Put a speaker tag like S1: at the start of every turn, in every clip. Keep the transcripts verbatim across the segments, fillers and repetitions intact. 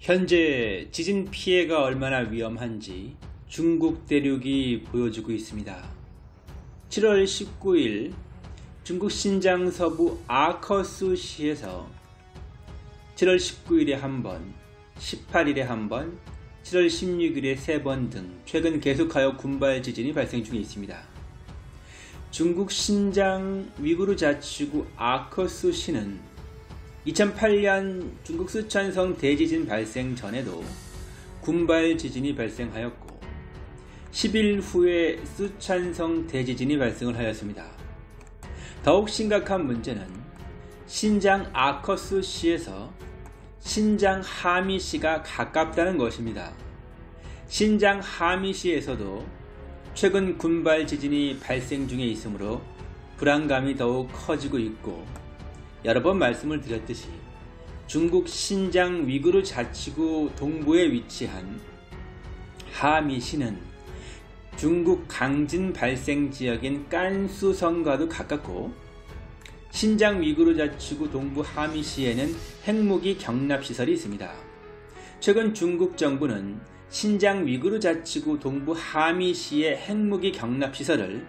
S1: 현재 지진 피해가 얼마나 위험한지 중국 대륙이 보여주고 있습니다. 칠월 십구일 중국 신장 서부 아커수시에서 칠월 십구일에 한 번, 십팔일에 한 번, 칠월 십육일에 세 번 등 최근 계속하여 군발 지진이 발생 중에 있습니다. 중국 신장 위구르 자치구 아커수시는 이천팔년 중국 쓰촨성 대지진 발생 전에도 군발 지진이 발생하였고 십일 후에 쓰촨성 대지진이 발생을 하였습니다. 더욱 심각한 문제는 신장 아커수시에서 신장 하미시가 가깝다는 것입니다. 신장 하미시에서도 최근 군발 지진이 발생 중에 있으므로 불안감이 더욱 커지고 있고, 여러 번 말씀을 드렸듯이 중국 신장 위구르 자치구 동부에 위치한 하미시는 중국 강진 발생 지역인 깐수성과도 가깝고, 신장 위구르 자치구 동부 하미시에는 핵무기 경납시설이 있습니다. 최근 중국 정부는 신장 위구르 자치구 동부 하미시의 핵무기 경납시설을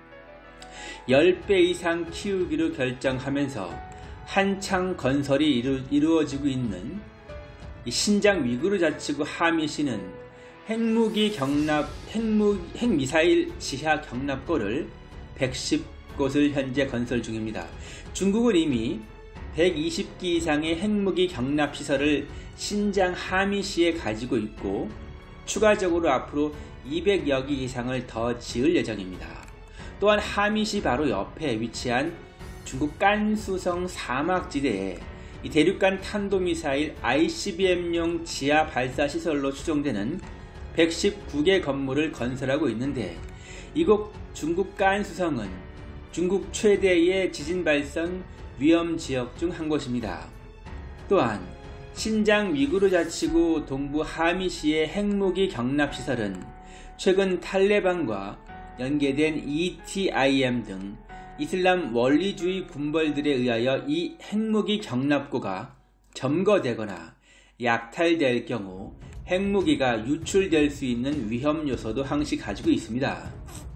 S1: 십 배 이상 키우기로 결정하면서 한창 건설이 이루, 이루어지고 있는 이 신장 위구르 자치구 하미시는 핵무기 경납, 핵무, 핵미사일 지하 경납고를 백십 곳을 현재 건설 중입니다. 중국은 이미 백이십 기 이상의 핵무기 경납시설을 신장 하미시에 가지고 있고, 추가적으로 앞으로 이백여 기 이상을 더 지을 예정입니다. 또한 하미시 바로 옆에 위치한 중국 깐수성 사막지대에 이 대륙간 탄도미사일 아이씨비엠용 지하 발사시설로 추정되는 백십구 개 건물을 건설하고 있는데, 이곳 중국 깐수성은 중국 최대의 지진 발생 위험 지역 중 한 곳입니다. 또한 신장 위구르 자치구 동부 하미시의 핵무기 경납시설은 최근 탈레반과 연계된 이티아이엠 등 이슬람 원리주의 군벌들에 의하여 이 핵무기 경납고가 점거되거나 약탈될 경우 핵무기가 유출될 수 있는 위험 요소도 항시 가지고 있습니다.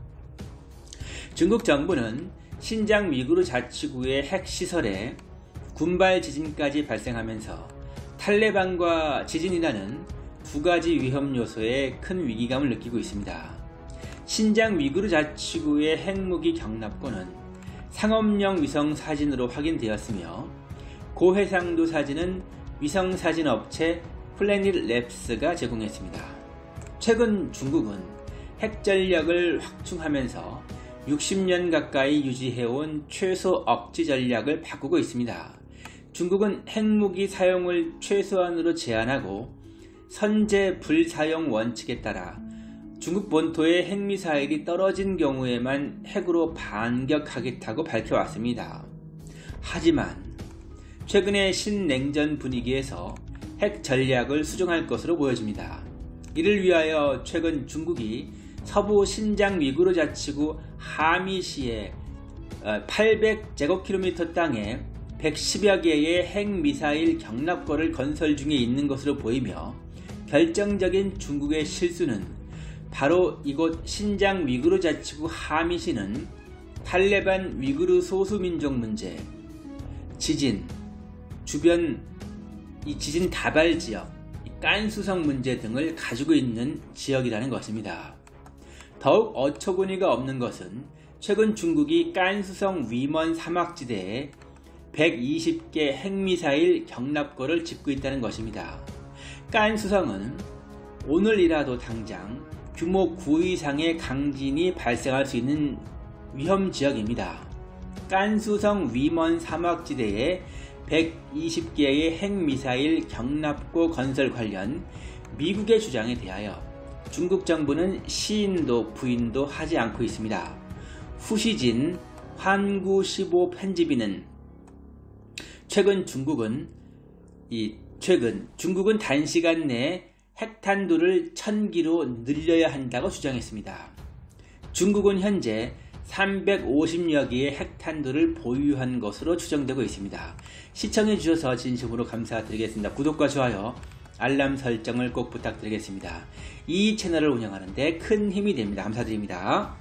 S1: 중국 정부는 신장 위구르 자치구의 핵시설에 군발 지진까지 발생하면서 탈레반과 지진이라는 두 가지 위험 요소에 큰 위기감을 느끼고 있습니다. 신장 위구르 자치구의 핵무기 경납고는 상업용 위성 사진으로 확인되었으며, 고해상도 사진은 위성 사진 업체 플래닛랩스가 제공했습니다. 최근 중국은 핵전력을 확충하면서 육십 년 가까이 유지해온 최소 억지 전략을 바꾸고 있습니다. 중국은 핵무기 사용을 최소한으로 제한하고 선제 불사용 원칙에 따라 중국 본토에 핵미사일이 떨어진 경우에만 핵으로 반격하겠다고 밝혀왔습니다. 하지만 최근의 신냉전 분위기에서 핵 전략을 수정할 것으로 보여집니다. 이를 위하여 최근 중국이 서부 신장 위구르 자치구 하미시의 팔백 제곱킬로미터 땅에 백십여 개의 핵미사일 경납고를 건설 중에 있는 것으로 보이며, 결정적인 중국의 실수는 바로 이곳 신장 위구르 자치구 하미시는 탈레반 위구르 소수민족 문제, 지진, 주변 이 지진 다발 지역, 깐수성 문제 등을 가지고 있는 지역이라는 것입니다. 더욱 어처구니가 없는 것은 최근 중국이 깐수성 위먼 사막지대에 백이십 개 핵미사일 경납고를 짓고 있다는 것입니다. 깐수성은 오늘이라도 당장 규모 구 이상의 강진이 발생할 수 있는 위험 지역입니다. 깐수성 위먼 사막지대에 백이십 개의 핵미사일 경납고 건설 관련 미국의 주장에 대하여 중국 정부는 시인도 부인도 하지 않고 있습니다. 후시진 환구십오 편집인은 최근 중국은 이 최근 중국은 단시간 내에 핵탄두를 천 기로 늘려야 한다고 주장했습니다. 중국은 현재 삼백오십여 개의 핵탄두를 보유한 것으로 추정되고 있습니다. 시청해 주셔서 진심으로 감사드리겠습니다. 구독과 좋아요, 알람 설정을 꼭 부탁드리겠습니다. 이 채널을 운영하는 데 큰 힘이 됩니다. 감사드립니다.